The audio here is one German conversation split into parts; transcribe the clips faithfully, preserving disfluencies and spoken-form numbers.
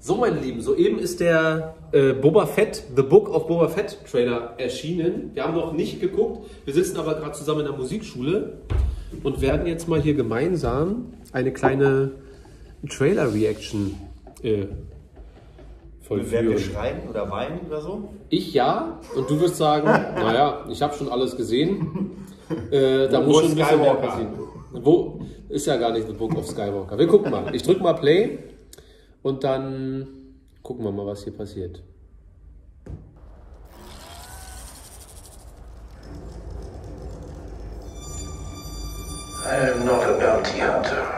So, meine Lieben, soeben ist der äh, Boba Fett, The Book of Boba Fett Trailer erschienen. Wir haben noch nicht geguckt, wir sitzen aber gerade zusammen in der Musikschule und werden jetzt mal hier gemeinsam eine kleine Trailer-Reaction äh, vollführen. Werden wir schreien oder weinen oder so? Ich ja, und du wirst sagen, naja, ich habe schon alles gesehen. Äh, da muss schon ein bisschen mehr passieren. Wo ist ja gar nicht The Book of Skywalker. Wir gucken mal. Ich drücke mal Play und dann gucken wir mal, was hier passiert. I am not a bounty hunter.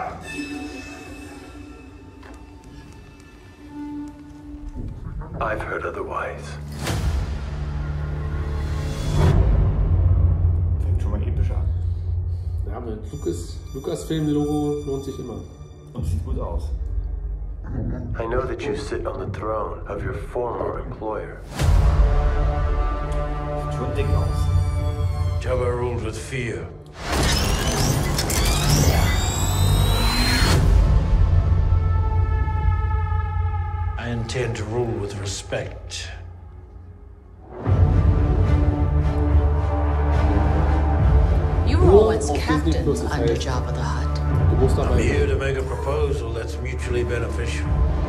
I've heard otherwise. Fängt schon mal episch an. Ja, mit Lucas, Lucasfilm-Logo lohnt sich immer. Und sieht gut aus. I know that you sit on the throne of your former employer. Sieht schon dick aus. Jabba ruled with fear. I intend to rule with respect. You were Nur once auf Disney captain Plus, das under heißt, Jabba the Hutt. du musst I'm dabei here to make a proposal that's mutually beneficial.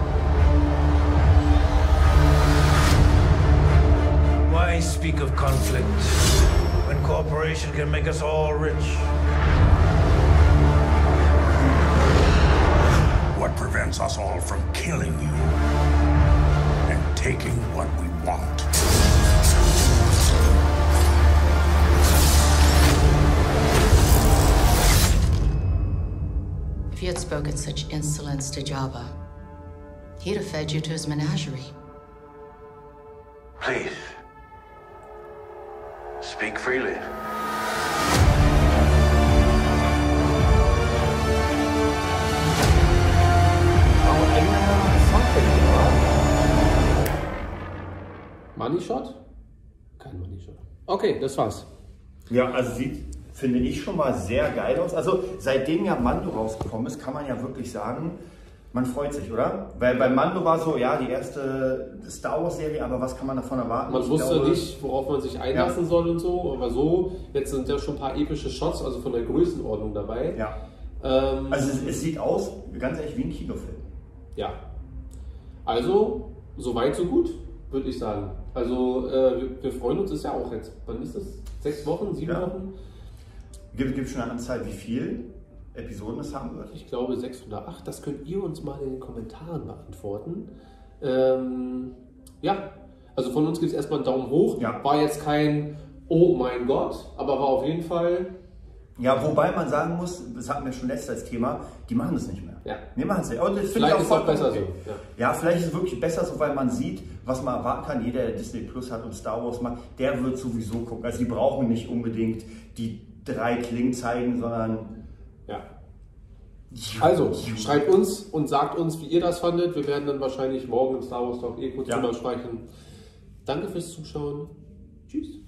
Why speak of conflict when cooperation can make us all rich? What prevents us all from killing you and taking what we want? If you had spoken such insolence to Jabba, he'd have fed you to his menagerie. Please, speak freely. Money Shot? Kein Money Shot. Okay, das war's. Ja, also sieht, finde ich, schon mal sehr geil aus. Also seitdem ja Mando rausgekommen ist, kann man ja wirklich sagen, man freut sich, oder? Weil bei Mando war so, ja, die erste Star Wars Serie, aber was kann man davon erwarten? Man Ich wusste glaube, nicht, worauf man sich einlassen Ja. soll und so, aber so, jetzt sind ja schon ein paar epische Shots, also von der Größenordnung dabei. Ja. Ähm, Also es, es sieht aus, ganz ehrlich, wie ein Kinofilm. ja. Also, so weit, so gut, würde ich sagen. Also, äh, wir, wir freuen uns, ist ja auch jetzt, wann ist das? Sechs Wochen, sieben Ja. Wochen? Gibt es schon eine Anzahl, wie viel Episoden es haben wird? Ich glaube sechs oder acht, das könnt ihr uns mal in den Kommentaren beantworten. Ähm, ja, also von uns gibt es erstmal einen Daumen hoch. Ja. War jetzt kein Oh mein Gott, aber war auf jeden Fall. Ja, wobei man sagen muss, das hatten wir schon letztes als Thema, die machen das nicht mehr. Ja. Die machen es nicht. Und das finde Vielleicht ich ist es auch vollkommen besser okay. so. Ja. Ja, vielleicht ist es wirklich besser so, weil man sieht, was man erwarten kann. Jeder, der Disney Plus hat und Star Wars macht, der wird sowieso gucken. Also die brauchen nicht unbedingt die drei Klingen zeigen, sondern... Ja. Also, schreibt uns und sagt uns, wie ihr das fandet. Wir werden dann wahrscheinlich morgen im Star Wars Talk eh kurz Ja. drüber sprechen. Danke fürs Zuschauen. Tschüss.